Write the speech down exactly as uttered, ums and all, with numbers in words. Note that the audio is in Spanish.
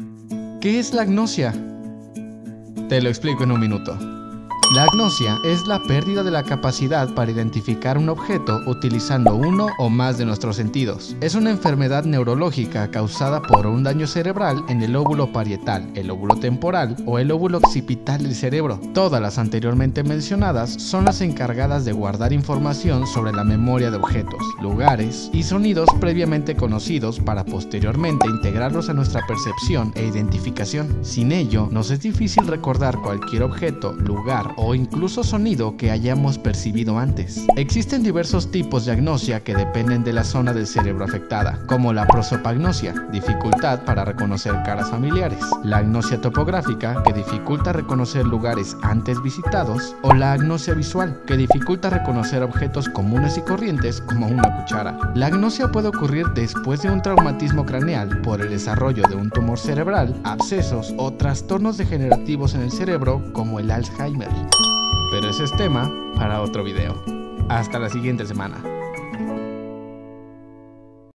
¿Qué es la agnosia? Te lo explico en un minuto. La agnosia es la pérdida de la capacidad para identificar un objeto utilizando uno o más de nuestros sentidos. Es una enfermedad neurológica causada por un daño cerebral en el lóbulo parietal, el lóbulo temporal o el lóbulo occipital del cerebro. Todas las anteriormente mencionadas son las encargadas de guardar información sobre la memoria de objetos, lugares y sonidos previamente conocidos para posteriormente integrarlos a nuestra percepción e identificación. Sin ello, nos es difícil recordar cualquier objeto, lugar o incluso sonido que hayamos percibido antes. Existen diversos tipos de agnosia que dependen de la zona del cerebro afectada, como la prosopagnosia, dificultad para reconocer caras familiares, la agnosia topográfica, que dificulta reconocer lugares antes visitados, o la agnosia visual, que dificulta reconocer objetos comunes y corrientes como una cuchara. La agnosia puede ocurrir después de un traumatismo craneal por el desarrollo de un tumor cerebral, abscesos o trastornos degenerativos en el cerebro como el Alzheimer. Pero ese es tema para otro video. Hasta la siguiente semana.